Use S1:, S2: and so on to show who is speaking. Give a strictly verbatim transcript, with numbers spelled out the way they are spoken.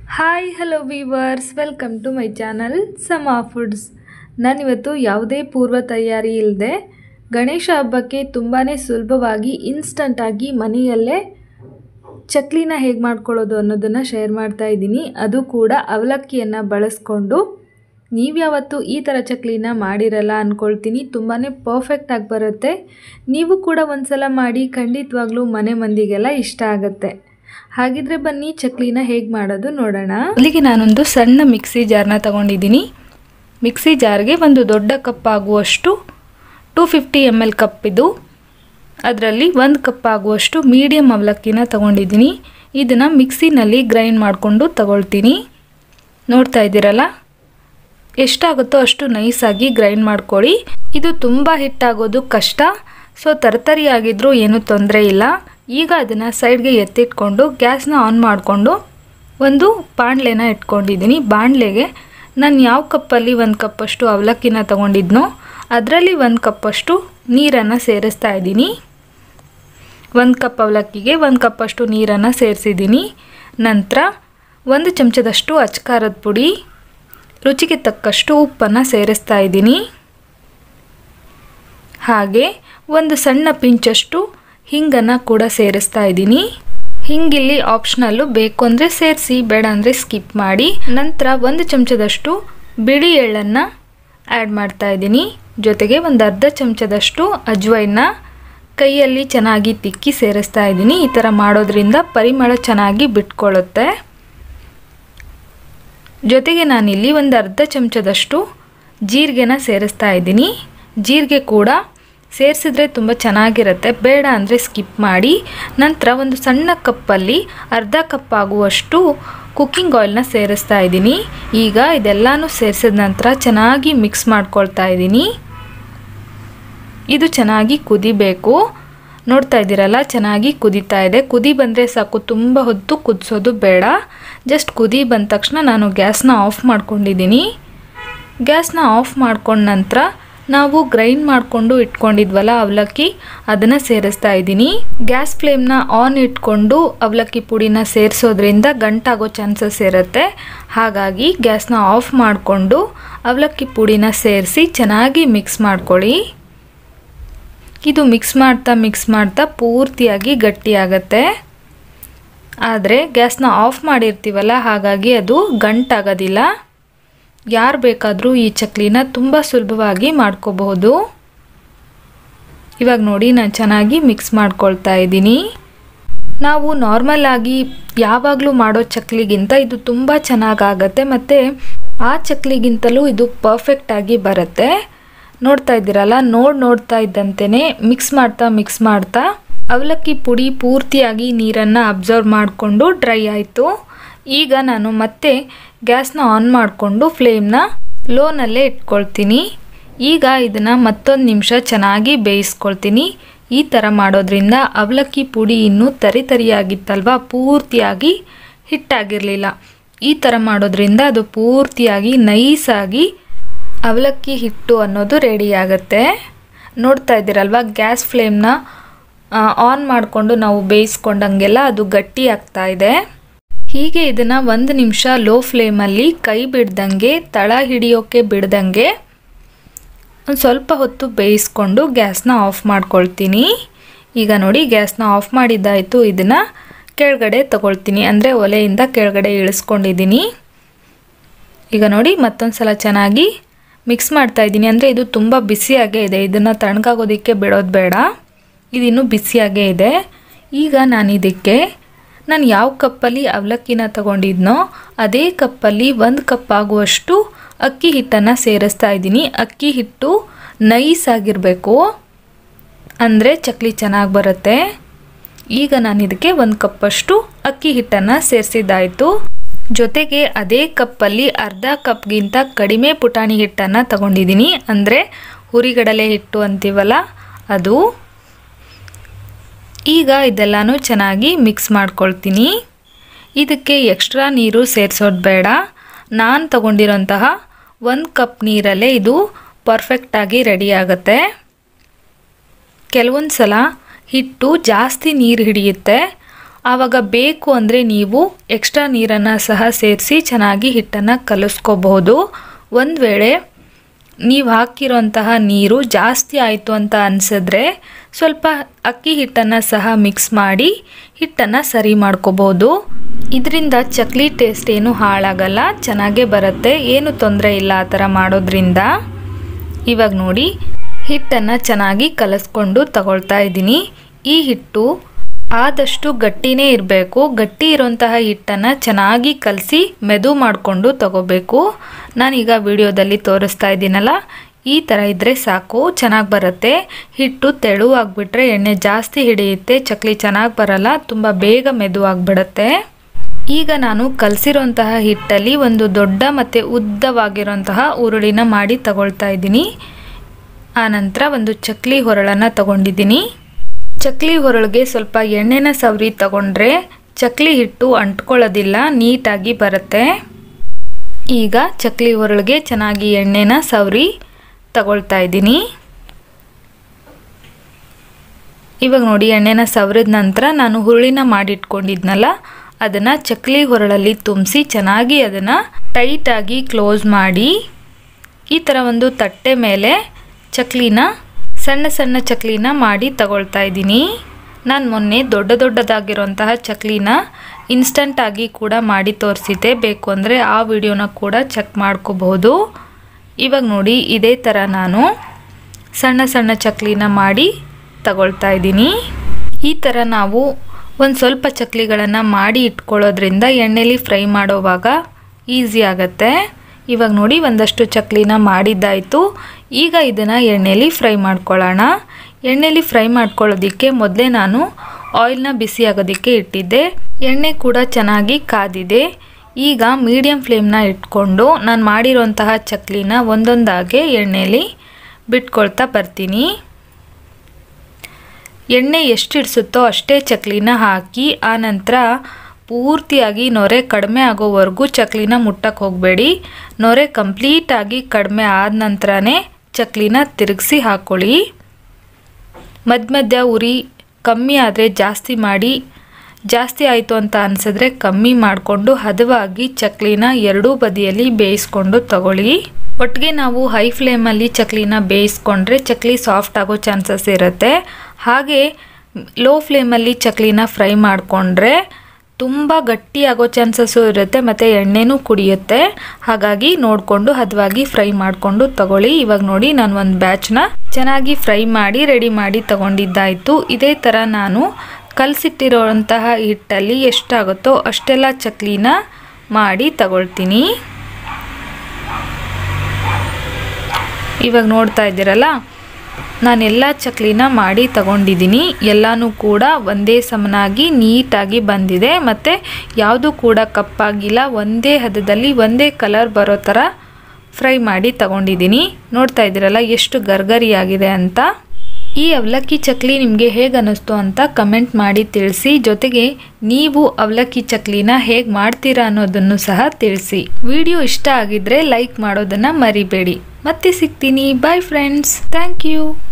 S1: Hi hello viewers, welcome to my channel Sama foods. ನಾನಿವತ್ತು ಯಾವುದೇ ಪೂರ್ವ ತಯಾರಿ ಇಲ್ಲದೆ ಗಣೇಶ ಹಬ್ಬಕ್ಕೆ ತುಂಬಾ ಸುಲಭವಾಗಿ ಇನ್ಸ್ಟಂಟಾಗಿ ಮನೆಯಲ್ಲೇ ಚಕ್ಲಿನ ಹೇಗೆ ಮಾಡ್ಕೊಳ್ಳೋದು ಅನ್ನೋದನ್ನು ಶೇರ್ ಮಾಡ್ತಾ ಇದ್ದೀನಿ. ಅದು ಕೂಡ ಅವಲಕ್ಕಿಯನ್ನು ಬಳಸ್ಕೊಂಡು. ನೀವು ಯಾವತ್ತು ಈ ಥರ ಚಕ್ಲಿನ ಮಾಡಿರಲ್ಲ ಅಂದ್ಕೊಳ್ತೀನಿ. ತುಂಬಾ ಪರ್ಫೆಕ್ಟಾಗಿ ಬರುತ್ತೆ. ನೀವು ಕೂಡ ಒಂದು ಸಲ ಮಾಡಿ, ಖಂಡಿತವಾಗ್ಲೂ ಮನೆ ಮಂದಿಗೆಲ್ಲ ಇಷ್ಟ ಆಗುತ್ತೆ. ಹಾಗಿದ್ರೆ ಬನ್ನಿ ಚಕ್ಲಿನ ಹೇಗೆ ಮಾಡೋದು ನೋಡೋಣ. ಅಲ್ಲಿಗೆ ನಾನೊಂದು ಸಣ್ಣ ಮಿಕ್ಸಿ ಜಾರ್ನ ತಗೊಂಡಿದ್ದೀನಿ. ಮಿಕ್ಸಿ ಜಾರ್ಗೆ ಒಂದು ದೊಡ್ಡ ಕಪ್ ಆಗುವಷ್ಟು two fifty M L cup ಇದು, ಅದರಲ್ಲಿ ಒಂದು ಕಪ್ ಆಗುವಷ್ಟು ಮೀಡಿಯಮ್ ಅವಲಕ್ಕಿನ ತಗೊಂಡಿದ್ದೀನಿ. ಇದನ್ನು ಮಿಕ್ಸಿನಲ್ಲಿ ಗ್ರೈಂಡ್ ಮಾಡಿಕೊಂಡು ತಗೊಳ್ತೀನಿ. ನೋಡ್ತಾ ಇದ್ದೀರಲ್ಲ, ಎಷ್ಟಾಗುತ್ತೋ ಅಷ್ಟು ನೈಸಾಗಿ ಗ್ರೈಂಡ್ ಮಾಡ್ಕೊಳ್ಳಿ. ಇದು ತುಂಬ ಹಿಟ್ಟಾಗೋದು ಕಷ್ಟ, ಸೊ ತರತರಿ ಆಗಿದ್ರೂ ಏನೂ ತೊಂದರೆ ಇಲ್ಲ. ಈಗ ಅದನ್ನು ಸೈಡ್ಗೆ ಎತ್ತಿಟ್ಕೊಂಡು ಗ್ಯಾಸ್ನ ಆನ್ ಮಾಡಿಕೊಂಡು ಒಂದು ಬಾಣಲೆನ ಇಟ್ಕೊಂಡಿದ್ದೀನಿ. ಬಾಣಲೆಗೆ ನಾನು ಯಾವ ಕಪ್ಪಲ್ಲಿ ಒಂದು ಕಪ್ಪಷ್ಟು ಅವಲಕ್ಕಿನ ತಗೊಂಡಿದ್ನೋ ಅದರಲ್ಲಿ ಒಂದು ಕಪ್ಪಷ್ಟು ನೀರನ್ನು ಸೇರಿಸ್ತಾ ಇದ್ದೀನಿ. ಒಂದು ಕಪ್ ಅವಲಕ್ಕಿಗೆ ಒಂದು ಕಪ್ಪಷ್ಟು ನೀರನ್ನು ಸೇರಿಸಿದ್ದೀನಿ. ನಂತರ ಒಂದು ಚಮಚದಷ್ಟು ಅಚ್ಕಾರದ ಪುಡಿ, ರುಚಿಗೆ ತಕ್ಕಷ್ಟು ಉಪ್ಪನ್ನು ಸೇರಿಸ್ತಾ ಇದ್ದೀನಿ. ಹಾಗೆ ಒಂದು ಸಣ್ಣ ಪಿಂಚಷ್ಟು ಹಿಂಗನ್ನು ಕೂಡ ಸೇರಿಸ್ತಾ ಇದ್ದೀನಿ. ಹಿಂಗಿಲ್ಲಿ ಆಪ್ಷನಲ್ಲು, ಬೇಕು ಅಂದರೆ ಸೇರಿಸಿ, ಬೇಡ ಅಂದರೆ ಸ್ಕಿಪ್ ಮಾಡಿ. ನಂತರ ಒಂದು ಚಮಚದಷ್ಟು ಬಿಳಿ ಎಳ್ಳನ್ನು ಆ್ಯಡ್ ಮಾಡ್ತಾ ಇದ್ದೀನಿ. ಜೊತೆಗೆ ಒಂದು ಅರ್ಧ ಚಮಚದಷ್ಟು ಅಜ್ವೈನ ಕೈಯಲ್ಲಿ ಚೆನ್ನಾಗಿ ತಿಕ್ಕಿ ಸೇರಿಸ್ತಾ ಇದ್ದೀನಿ. ಈ ಥರ ಮಾಡೋದ್ರಿಂದ ಪರಿಮಳ ಚೆನ್ನಾಗಿ ಬಿಟ್ಕೊಳ್ಳುತ್ತೆ. ಜೊತೆಗೆ ನಾನಿಲ್ಲಿ ಒಂದು ಅರ್ಧ ಚಮಚದಷ್ಟು ಜೀರಿಗೆನ ಸೇರಿಸ್ತಾ ಇದ್ದೀನಿ. ಜೀರಿಗೆ ಕೂಡ ಸೇರಿಸಿದ್ರೆ ತುಂಬ ಚೆನ್ನಾಗಿರುತ್ತೆ, ಬೇಡ ಅಂದರೆ ಸ್ಕಿಪ್ ಮಾಡಿ. ನಂತರ ಒಂದು ಸಣ್ಣ ಕಪ್ಪಲ್ಲಿ ಅರ್ಧ ಕಪ್ ಆಗುವಷ್ಟು ಕುಕ್ಕಿಂಗ್ ಆಯಿಲ್ನ ಸೇರಿಸ್ತಾ ಇದ್ದೀನಿ. ಈಗ ಇದೆಲ್ಲನೂ ಸೇರಿಸಿದ ನಂತರ ಚೆನ್ನಾಗಿ ಮಿಕ್ಸ್ ಮಾಡ್ಕೊಳ್ತಾ ಇದ್ದೀನಿ. ಇದು ಚೆನ್ನಾಗಿ ಕುದಿಬೇಕು. ನೋಡ್ತಾ ಇದ್ದೀರಲ್ಲ, ಚೆನ್ನಾಗಿ ಕುದೀತಾ ಇದೆ. ಕುದಿ ಬಂದರೆ ಸಾಕು, ತುಂಬ ಹೊತ್ತು ಕುದಿಸೋದು ಬೇಡ. ಜಸ್ಟ್ ಕುದಿ ಬಂದ ತಕ್ಷಣ ನಾನು ಗ್ಯಾಸ್ನ ಆಫ್ ಮಾಡ್ಕೊಂಡಿದ್ದೀನಿ. ಗ್ಯಾಸ್ನ ಆಫ್ ಮಾಡ್ಕೊಂಡ ನಂತರ ನಾವು ಗ್ರೈಂಡ್ ಮಾಡಿಕೊಂಡು ಇಟ್ಕೊಂಡಿದ್ವಲ್ಲ ಅವಲಕ್ಕಿ, ಅದನ್ನು ಸೇರಿಸ್ತಾ ಇದ್ದೀನಿ. ಗ್ಯಾಸ್ ಫ್ಲೇಮ್ನ ಆನ್ ಇಟ್ಕೊಂಡು ಅವಲಕ್ಕಿ ಪುಡಿನ ಸೇರಿಸೋದ್ರಿಂದ ಗಂಟಾಗೋ ಚಾನ್ಸಸ್ ಇರುತ್ತೆ. ಹಾಗಾಗಿ ಗ್ಯಾಸ್ನ ಆಫ್ ಮಾಡಿಕೊಂಡು ಅವಲಕ್ಕಿ ಪುಡಿನ ಸೇರಿಸಿ ಚೆನ್ನಾಗಿ ಮಿಕ್ಸ್ ಮಾಡ್ಕೊಳ್ಳಿ. ಇದು ಮಿಕ್ಸ್ ಮಾಡ್ತಾ ಮಿಕ್ಸ್ ಮಾಡ್ತಾ ಪೂರ್ತಿಯಾಗಿ ಗಟ್ಟಿಯಾಗತ್ತೆ. ಆದರೆ ಗ್ಯಾಸ್ನ ಆಫ್ ಮಾಡಿರ್ತೀವಲ್ಲ, ಹಾಗಾಗಿ ಅದು ಗಂಟಾಗೋದಿಲ್ಲ. ಯಾರು ಬೇಕಾದರೂ ಈ ಚಕ್ಲಿನ ತುಂಬ ಸುಲಭವಾಗಿ ಮಾಡ್ಕೋಬಹುದು. ಇವಾಗ ನೋಡಿ, ನಾನು ಚೆನ್ನಾಗಿ ಮಿಕ್ಸ್ ಮಾಡ್ಕೊಳ್ತಾ ಇದ್ದೀನಿ. ನಾವು ನಾರ್ಮಲ್ ಆಗಿ ಯಾವಾಗಲೂ ಮಾಡೋ ಚಕ್ಲಿಗಿಂತ ಇದು ತುಂಬ ಚೆನ್ನಾಗಾಗತ್ತೆ, ಮತ್ತು ಆ ಚಕ್ಲಿಗಿಂತಲೂ ಇದು ಪರ್ಫೆಕ್ಟಾಗಿ ಬರುತ್ತೆ. ನೋಡ್ತಾ ಇದ್ದೀರಲ್ಲ, ನೋಡಿ ನೋಡ್ತಾ ಇದ್ದಂತೆಯೇ ಮಿಕ್ಸ್ ಮಾಡ್ತಾ ಮಿಕ್ಸ್ ಮಾಡ್ತಾ ಅವಲಕ್ಕಿ ಪುಡಿ ಪೂರ್ತಿಯಾಗಿ ನೀರನ್ನು ಅಬ್ಸರ್ವ್ ಮಾಡಿಕೊಂಡು ಡ್ರೈ ಆಯಿತು. ಈಗ ನಾನು ಮತ್ತೆ ಗ್ಯಾಸ್ನ ಆನ್ ಮಾಡಿಕೊಂಡು ಫ್ಲೇಮ್ನ ಲೋನಲ್ಲೇ ಇಟ್ಕೊಳ್ತೀನಿ. ಈಗ ಇದನ್ನು ಮತ್ತೊಂದು ನಿಮಿಷ ಚೆನ್ನಾಗಿ ಬೇಯಿಸ್ಕೊಳ್ತೀನಿ. ಈ ಥರ ಮಾಡೋದ್ರಿಂದ ಅವಲಕ್ಕಿ ಪುಡಿ ಇನ್ನೂ ತರಿ ತರಿಯಾಗಿತ್ತಲ್ವ, ಪೂರ್ತಿಯಾಗಿ ಹಿಟ್ಟಾಗಿರಲಿಲ್ಲ. ಈ ಥರ ಮಾಡೋದ್ರಿಂದ ಅದು ಪೂರ್ತಿಯಾಗಿ ನೈಸಾಗಿ ಅವಲಕ್ಕಿ ಹಿಟ್ಟು ಅನ್ನೋದು ರೆಡಿ ಆಗುತ್ತೆ. ನೋಡ್ತಾ ಇದ್ದೀರಲ್ವ, ಗ್ಯಾಸ್ ಫ್ಲೇಮ್ನ ಆನ್ ಮಾಡಿಕೊಂಡು ನಾವು ಬೇಯಿಸ್ಕೊಂಡಂಗೆಲ್ಲ ಅದು ಗಟ್ಟಿ ಆಗ್ತಾ ಇದೆ. ಹೀಗೆ ಇದನ್ನು ಒಂದು ನಿಮಿಷ ಲೋ ಫ್ಲೇಮಲ್ಲಿ ಕೈ ಬಿಡ್ದಂಗೆ, ತಳ ಹಿಡಿಯೋಕ್ಕೆ ಬಿಡ್ದಂಗೆ ಒಂದು ಸ್ವಲ್ಪ ಹೊತ್ತು ಬೇಯಿಸ್ಕೊಂಡು ಗ್ಯಾಸ್ನ ಆಫ್ ಮಾಡ್ಕೊಳ್ತೀನಿ. ಈಗ ನೋಡಿ, ಗ್ಯಾಸ್ನ ಆಫ್ ಮಾಡಿದ್ದಾಯಿತು. ಇದನ್ನು ಕೆಳಗಡೆ ತಗೊಳ್ತೀನಿ, ಅಂದರೆ ಒಲೆಯಿಂದ ಕೆಳಗಡೆ ಇಳಿಸ್ಕೊಂಡಿದ್ದೀನಿ. ಈಗ ನೋಡಿ, ಮತ್ತೊಂದು ಸಲ ಚೆನ್ನಾಗಿ ಮಿಕ್ಸ್ ಮಾಡ್ತಾ ಇದ್ದೀನಿ. ಅಂದರೆ ಇದು ತುಂಬ ಬಿಸಿಯಾಗೇ ಇದೆ, ಇದನ್ನು ತಣ್ಣಗಾಗೋದಕ್ಕೆ ಬಿಡೋದು ಬೇಡ. ಇದಿನ್ನೂ ಬಿಸಿಯಾಗೇ ಇದೆ. ಈಗ ನಾನು ಇದಕ್ಕೆ ನಾನು ಯಾವ ಕಪ್ಪಲ್ಲಿ ಅವಲಕ್ಕಿನ ತಗೊಂಡಿದ್ನೋ ಅದೇ ಕಪ್ಪಲ್ಲಿ ಒಂದು ಕಪ್ ಆಗುವಷ್ಟು ಅಕ್ಕಿ ಹಿಟ್ಟನ್ನು ಸೇರಿಸ್ತಾ ಇದ್ದೀನಿ. ಅಕ್ಕಿ ಹಿಟ್ಟು ನೈಸ್ ಆಗಿರಬೇಕು, ಅಂದರೆ ಚಕ್ಲಿ ಚೆನ್ನಾಗಿ ಬರುತ್ತೆ. ಈಗ ನಾನು ಇದಕ್ಕೆ ಒಂದು ಕಪ್ಪಷ್ಟು ಅಕ್ಕಿ ಹಿಟ್ಟನ್ನು ಸೇರಿಸಿದ್ದಾಯಿತು. ಜೊತೆಗೆ ಅದೇ ಕಪ್ಪಲ್ಲಿ ಅರ್ಧ ಕಪ್ಗಿಂತ ಕಡಿಮೆ ಪುಟಾಣಿ ಹಿಟ್ಟನ್ನು ತಗೊಂಡಿದ್ದೀನಿ, ಅಂದರೆ ಹುರಿಗಡಲೆ ಹಿಟ್ಟು ಅಂತೀವಲ್ಲ ಅದು. ಈಗ ಇದೆಲ್ಲನೂ ಚೆನ್ನಾಗಿ ಮಿಕ್ಸ್ ಮಾಡ್ಕೊಳ್ತೀನಿ. ಇದಕ್ಕೆ ಎಕ್ಸ್ಟ್ರಾ ನೀರು ಸೇರಿಸೋದು ಬೇಡ. ನಾನು ತಗೊಂಡಿರೋಂತಹ ಒಂದು ಕಪ್ ನೀರಲ್ಲೇ ಇದು ಪರ್ಫೆಕ್ಟಾಗಿ ರೆಡಿ ಆಗುತ್ತೆ. ಕೆಲವೊಂದು ಸಲ ಹಿಟ್ಟು ಜಾಸ್ತಿ ನೀರು ಹಿಡಿಯುತ್ತೆ, ಆವಾಗ ಬೇಕು ಅಂದರೆ ನೀವು ಎಕ್ಸ್ಟ್ರಾ ನೀರನ್ನು ಸಹ ಸೇರಿಸಿ ಚೆನ್ನಾಗಿ ಹಿಟ್ಟನ್ನು ಕಲಿಸ್ಕೋಬಹುದು. ಒಂದು ವೇಳೆ ನೀವು ಹಾಕಿರೋಂತಹ ನೀರು ಜಾಸ್ತಿ ಆಯಿತು ಅಂತ ಅನಿಸಿದ್ರೆ ಸ್ವಲ್ಪ ಅಕ್ಕಿ ಹಿಟ್ಟನ್ನು ಸಹ ಮಿಕ್ಸ್ ಮಾಡಿ ಹಿಟ್ಟನ್ನು ಸರಿ ಮಾಡ್ಕೋಬೋದು. ಇದರಿಂದ ಚಕ್ಲಿ ಟೇಸ್ಟ್ ಏನು ಹಾಳಾಗಲ್ಲ, ಚೆನ್ನಾಗೇ ಬರುತ್ತೆ, ಏನು ತೊಂದರೆ ಇಲ್ಲ ಆ ಥರ ಮಾಡೋದ್ರಿಂದ. ಇವಾಗ ನೋಡಿ ಹಿಟ್ಟನ್ನು ಚೆನ್ನಾಗಿ ಕಲಿಸ್ಕೊಂಡು ತಗೊಳ್ತಾ ಇದ್ದೀನಿ. ಈ ಹಿಟ್ಟು ಆದಷ್ಟು ಗಟ್ಟಿನೇ ಇರಬೇಕು. ಗಟ್ಟಿ ಇರೋಂತಹ ಹಿಟ್ಟನ್ನು ಚೆನ್ನಾಗಿ ಕಲಸಿ ಮೆದು ಮಾಡಿಕೊಂಡು ತಗೋಬೇಕು. ನಾನೀಗ ವಿಡಿಯೋದಲ್ಲಿ ತೋರಿಸ್ತಾ ಇದ್ದೀನಲ್ಲ, ಈ ಥರ ಇದ್ದರೆ ಸಾಕು, ಚೆನ್ನಾಗಿ ಬರುತ್ತೆ. ಹಿಟ್ಟು ತೆಳುವಾಗಿಬಿಟ್ರೆ ಎಣ್ಣೆ ಜಾಸ್ತಿ ಹಿಡಿಯುತ್ತೆ, ಚಕ್ಲಿ ಚೆನ್ನಾಗಿ ಬರಲ್ಲ, ತುಂಬ ಬೇಗ ಮೆದು ಆಗಿಬಿಡುತ್ತೆ. ಈಗ ನಾನು ಕಲಸಿರೋಂತಹ ಹಿಟ್ಟಲ್ಲಿ ಒಂದು ದೊಡ್ಡ ಮತ್ತು ಉದ್ದವಾಗಿರೋಂತಹ ಉರುಳಿನ ಮಾಡಿ ತಗೊಳ್ತಾ ಇದ್ದೀನಿ. ಆನಂತರ ಒಂದು ಚಕ್ಲಿ ಹೊರಳನ್ನು ತಗೊಂಡಿದ್ದೀನಿ. ಚಕ್ಲಿ ಹೊರಳಿಗೆ ಸ್ವಲ್ಪ ಎಣ್ಣೆನ ಸವರಿ ತಗೊಂಡ್ರೆ ಚಕ್ಲಿ ಹಿಟ್ಟು ಅಂಟ್ಕೊಳ್ಳೋದಿಲ್ಲ, ನೀಟಾಗಿ ಬರುತ್ತೆ. ಈಗ ಚಕ್ಲಿ ಹೊರಳಿಗೆ ಚೆನ್ನಾಗಿ ಎಣ್ಣೆನ ಸವರಿ ತಗೊಳ್ತಾ ಇದ್ದೀನಿ. ಇವಾಗ ನೋಡಿ ಎಣ್ಣೆನ ಸವರಿದ ನಂತರ ನಾನು ಹುರುಳಿನ ಮಾಡಿಟ್ಕೊಂಡಿದ್ನಲ್ಲ ಅದನ್ನು ಚಕ್ಲಿ ಹೊರಳಲ್ಲಿ ತುಂಬಿಸಿ ಚೆನ್ನಾಗಿ ಅದನ್ನು ಟೈಟಾಗಿ ಕ್ಲೋಸ್ ಮಾಡಿ ಈ ಥರ ಒಂದು ತಟ್ಟೆ ಮೇಲೆ ಚಕ್ಲಿನ ಸಣ್ಣ ಸಣ್ಣ ಚಕ್ಲಿನ ಮಾಡಿ ತಗೊಳ್ತಾ ಇದ್ದೀನಿ. ನಾನು ಮೊನ್ನೆ ದೊಡ್ಡ ದೊಡ್ಡದಾಗಿರೋಂತಹ ಚಕ್ಲಿನ ಇನ್ಸ್ಟಂಟಾಗಿ ಕೂಡ ಮಾಡಿ ತೋರಿಸಿದ್ದೆ, ಬೇಕು ಅಂದರೆ ಆ ವಿಡಿಯೋನ ಕೂಡ ಚೆಕ್ ಮಾಡ್ಕೋಬಹುದು. ಇವಾಗ ನೋಡಿ ಇದೇ ಥರ ನಾನು ಸಣ್ಣ ಸಣ್ಣ ಚಕ್ಲಿನ ಮಾಡಿ ತಗೊಳ್ತಾ ಇದ್ದೀನಿ. ಈ ಥರ ನಾವು ಒಂದು ಸ್ವಲ್ಪ ಚಕ್ಲಿಗಳನ್ನು ಮಾಡಿ ಇಟ್ಕೊಳ್ಳೋದ್ರಿಂದ ಎಣ್ಣೆಲಿ ಫ್ರೈ ಮಾಡೋವಾಗ ಈಸಿ ಆಗುತ್ತೆ. ಇವಾಗ ನೋಡಿ ಒಂದಷ್ಟು ಚಕ್ಲಿನ ಮಾಡಿದ್ದಾಯಿತು. ಈಗ ಇದನ್ನು ಎಣ್ಣೆಲಿ ಫ್ರೈ ಮಾಡ್ಕೊಳ್ಳೋಣ. ಎಣ್ಣೆಲಿ ಫ್ರೈ ಮಾಡ್ಕೊಳ್ಳೋದಕ್ಕೆ ಮೊದಲೇ ನಾನು ಆಯಿಲ್ನ ಬಿಸಿ ಆಗೋದಕ್ಕೆ ಇಟ್ಟಿದ್ದೆ. ಎಣ್ಣೆ ಕೂಡ ಚೆನ್ನಾಗಿ ಕಾದಿದೆ. ಈಗ ಮೀಡಿಯಮ್ ಫ್ಲೇಮ್ನ ಇಟ್ಕೊಂಡು ನಾನು ಮಾಡಿರೋಂತಹ ಚಕ್ಲಿನ ಒಂದೊಂದಾಗೆ ಎಣ್ಣೆಲಿ ಬಿಟ್ಕೊಳ್ತಾ ಬರ್ತೀನಿ. ಎಣ್ಣೆ ಎಷ್ಟು ಇಡಿಸುತ್ತೋ ಅಷ್ಟೇ ಚಕ್ಲಿನ ಹಾಕಿ ಆನಂತರ ಪೂರ್ತಿಯಾಗಿ ನೊರೆ ಕಡಿಮೆ ಆಗೋವರೆಗೂ ಚಕ್ಲಿನ ಮುಟ್ಟಕ್ಕೆ ಹೋಗಬೇಡಿ. ನೊರೆ ಕಂಪ್ಲೀಟಾಗಿ ಕಡಿಮೆ ಆದ ನಂತರನೇ ಚಕ್ಲಿನ ತಿರುಗಿಸಿ ಹಾಕ್ಕೊಳ್ಳಿ. ಮಧ್ಯ ಮಧ್ಯ ಉರಿ ಕಮ್ಮಿ ಆದರೆ ಜಾಸ್ತಿ ಮಾಡಿ, ಜಾಸ್ತಿ ಆಯಿತು ಅಂತ ಅನಿಸಿದ್ರೆ ಕಮ್ಮಿ ಮಾಡಿಕೊಂಡು ಹದವಾಗಿ ಚಕ್ಲಿನ ಎರಡೂ ಬದಿಯಲ್ಲಿ ಬೇಯಿಸ್ಕೊಂಡು ತಗೊಳ್ಳಿ. ಒಟ್ಟಿಗೆ ನಾವು ಹೈ ಫ್ಲೇಮಲ್ಲಿ ಚಕ್ಲಿನ ಬೇಯಿಸ್ಕೊಂಡ್ರೆ ಚಕ್ಲಿ ಸಾಫ್ಟ್ ಆಗೋ ಚಾನ್ಸಸ್ ಇರುತ್ತೆ. ಹಾಗೆ ಲೋ ಫ್ಲೇಮಲ್ಲಿ ಚಕ್ಲಿನ ಫ್ರೈ ಮಾಡಿಕೊಂಡ್ರೆ ತುಂಬ ಗಟ್ಟಿ ಆಗೋ ಚಾನ್ಸಸ್ಸು ಇರುತ್ತೆ ಮತ್ತು ಎಣ್ಣೆನೂ ಕುಡಿಯುತ್ತೆ. ಹಾಗಾಗಿ ನೋಡಿಕೊಂಡು ಹದವಾಗಿ ಫ್ರೈ ಮಾಡಿಕೊಂಡು ತಗೊಳ್ಳಿ. ಇವಾಗ ನೋಡಿ ನಾನು ಒಂದು ಬ್ಯಾಚ್ನ ಚೆನ್ನಾಗಿ ಫ್ರೈ ಮಾಡಿ ರೆಡಿ ಮಾಡಿ ತಗೊಂಡಿದ್ದಾಯಿತು. ಇದೇ ಥರ ನಾನು ಕಲಸಿಟ್ಟಿರೋಂತಹ ಹಿಟ್ಟಲ್ಲಿ ಎಷ್ಟಾಗುತ್ತೋ ಅಷ್ಟೆಲ್ಲ ಚಕ್ಲಿನ ಮಾಡಿ ತಗೊಳ್ತೀನಿ. ಇವಾಗ ನೋಡ್ತಾ ಇದ್ದೀರಲ್ಲ, ನಾನೆಲ್ಲ ಚಕ್ಲಿನ ಮಾಡಿ ತಗೊಂಡಿದ್ದೀನಿ. ಎಲ್ಲನೂ ಕೂಡ ಒಂದೇ ಸಮನಾಗಿ ನೀಟಾಗಿ ಬಂದಿದೆ ಮತ್ತು ಯಾವುದೂ ಕೂಡ ಕಪ್ಪಾಗಿಲ್ಲ. ಒಂದೇ ಹದದಲ್ಲಿ ಒಂದೇ ಕಲರ್ ಬರೋ ಥರ ಫ್ರೈ ಮಾಡಿ ತಗೊಂಡಿದ್ದೀನಿ. ನೋಡ್ತಾ ಇದ್ದೀರಲ್ಲ ಎಷ್ಟು ಗರ್ಗರಿಯಾಗಿದೆ ಅಂತ. ಈ ಅವಲಕ್ಕಿ ಚಕ್ಲಿ ನಿಮಗೆ ಹೇಗೆ ಅನ್ನಿಸ್ತು ಅಂತ ಕಮೆಂಟ್ ಮಾಡಿ ತಿಳಿಸಿ. ಜೊತೆಗೆ ನೀವು ಅವಲಕ್ಕಿ ಚಕ್ಲಿನ ಹೇಗೆ ಮಾಡ್ತೀರಾ ಅನ್ನೋದನ್ನು ಸಹ ತಿಳಿಸಿ. ವಿಡಿಯೋ ಇಷ್ಟ ಆಗಿದ್ರೆ ಲೈಕ್ ಮಾಡೋದನ್ನು ಮರಿಬೇಡಿ. ಮತ್ತೆ ಸಿಗ್ತೀನಿ. Bye friends. Thank you.